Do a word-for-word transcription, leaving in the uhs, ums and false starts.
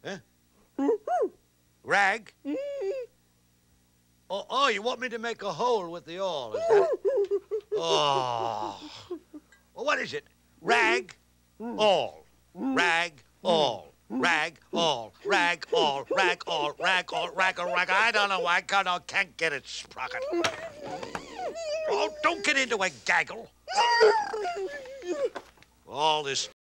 Huh? Rag? Oh, oh, you want me to make a hole with the awl, is that it? Oh. Well, what is it? Rag, awl. Rag, awl. Rag, awl. Rag, awl. Rag, awl. Rag, awl. Rag, awl. Rag. I don't know why I can't, I can't get it, Sprocket. Oh, don't get into a gaggle. All this